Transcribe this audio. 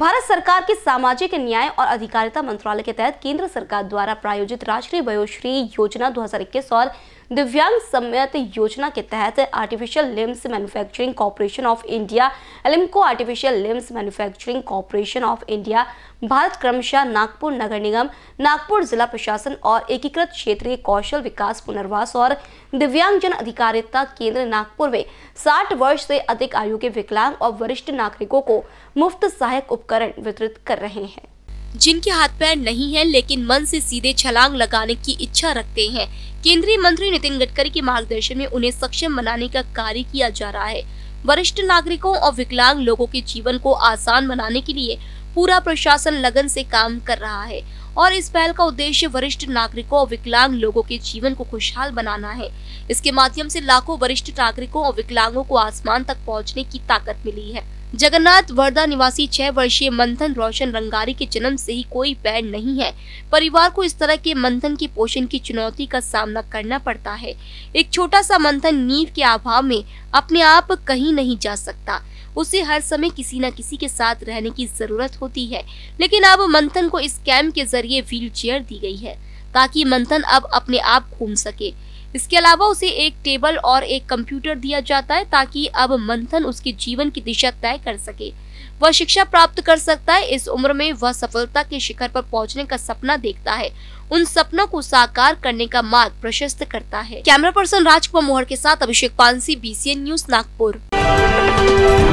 भारत सरकार के सामाजिक न्याय और अधिकारिता मंत्रालय के तहत केंद्र सरकार द्वारा प्रायोजित राष्ट्रीय वयोश्री योजना 2021 और दिव्यांग सम्मत योजना के तहत artificial limbs manufacturing corporation of India Alimco artificial limbs manufacturing corporation of India Bharat क्रमशः नागपुर नगर निगम, नागपुर जिला प्रशासन और एकीकृत क्षेत्रीय कौशल विकास पुनर्वास और दिव्यांगजन अधिकारिता केंद्र नागपुर में 60 वर्ष से अधिक आयु के विकलांग और वरिष्ठ नागरिकों को मुफ्त सहायक उपकरण वितरित कर रहे हैं। जिनके हाथ पैर नहीं है लेकिन मन से सीधे छलांग लगाने की इच्छा रखते हैं, केंद्रीय मंत्री नितिन गडकरी के मार्गदर्शन में उन्हें सक्षम बनाने का कार्य किया जा रहा है। वरिष्ठ नागरिकों और विकलांग लोगों के जीवन को आसान बनाने के लिए पूरा प्रशासन लगन से काम कर रहा है और इस पहल का उद्देश्य वरिष्ठ नागरिकों और विकलांग लोगों के जीवन को खुशहाल बनाना है। इसके माध्यम से लाखों वरिष्ठ नागरिकों और विकलांगों को आसमान तक पहुंचने की ताकत मिली है। जगन्नाथ वर्धा निवासी 6 वर्षीय मंथन रोशन रंगारी के जन्म से ही कोई पैर नहीं है। परिवार को इस तरह के मंथन के पोषण की चुनौती का सामना करना पड़ता है। एक छोटा सा मंथन नींव के अभाव में अपने आप कहीं नहीं जा सकता, उसे हर समय किसी न किसी के साथ रहने की जरूरत होती है। लेकिन अब मंथन को इस कैंप के जरिए व्हील चेयर दी गई है ताकि मंथन अब अपने आप घूम सके। इसके अलावा उसे एक टेबल और एक कंप्यूटर दिया जाता है ताकि अब मंथन उसके जीवन की दिशा तय कर सके, वह शिक्षा प्राप्त कर सकता है। इस उम्र में वह सफलता के शिखर पर पहुंचने का सपना देखता है, उन सपनों को साकार करने का मार्ग प्रशस्त करता है। कैमरा पर्सन राजकुमार मोहर के साथ अभिषेक पानसी, BCN न्यूज, नागपुर।